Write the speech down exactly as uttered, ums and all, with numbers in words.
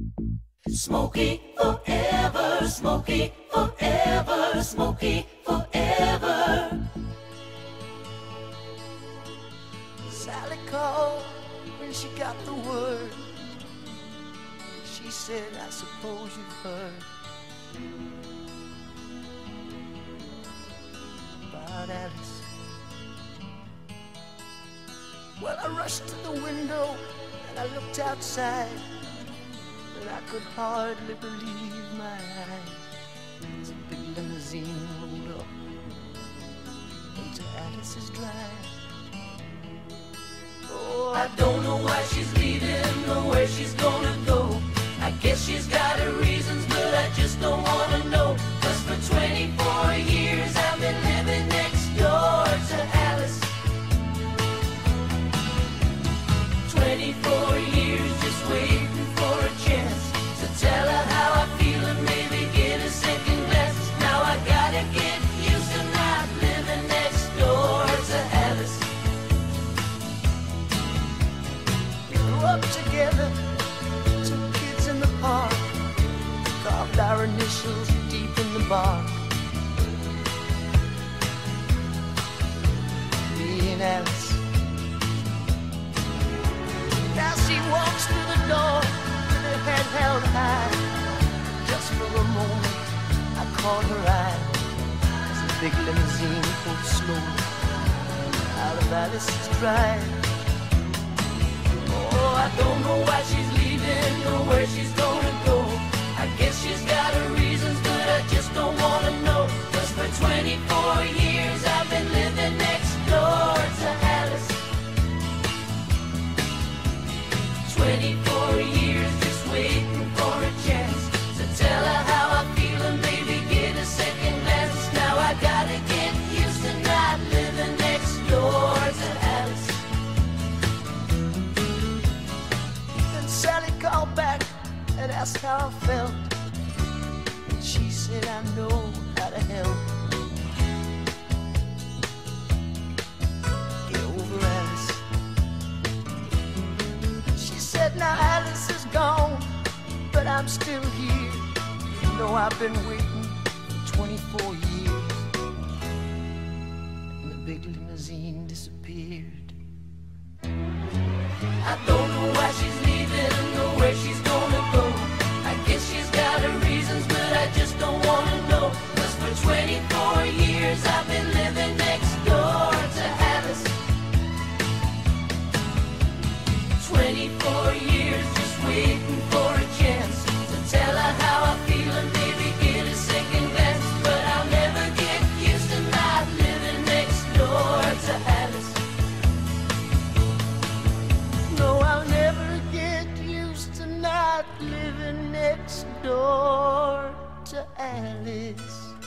Smokie forever, Smokie forever, Smokie forever. Sally called when she got the word. She said, I suppose you've heard about Alice. Well, I rushed to the window and I looked outside, and I could hardly believe my eyes as a big limousine rolled up into Alice's drive. Oh, I don't know why she's leaving or where she's gonna go. I guess she's got her reasons, but I just don't wanna know. 'Cause for twenty-four years I've been living next door to Alice. twenty-four years just waiting for a chance to tell her how I feel and maybe get a second glance. Now I gotta get used to not living next door to Alice. We grew up together, two kids in the park, carved our initials deep in the bark. Me and Alice. Now she walks through the door with her head held high. Just for a moment I caught her eye as the big limousine pulled slowly out of Alice's drive. Oh, I don't know why she's leaving or where she's gonna go. I guess she's got her reasons, but I just don't wanna know. 'Cause for twenty-four years I've been living next door to Alice. twenty-four years just waiting for a chance to tell her how I feel and maybe get a second glance. Now I gotta get used to not living next door to Alice. Then Sally called back and asked how I felt, and she said, I know how to help. Get over Alice. She said, now Alice is gone, but I'm still here. You know I've been waiting for twenty-four years. And the big limousine disappeared. I don't know why she's leaving or where she's gonna go. I guess she's got her reasons, but I just don't wanna know. 'Cause for twenty-four years I've been living next door to Alice. twenty-four years just waiting for a chance to tell her how I feel and maybe get a second glance. But I'll never get used to not living next door to Alice. No, I'll never get used to not living next door to Alice.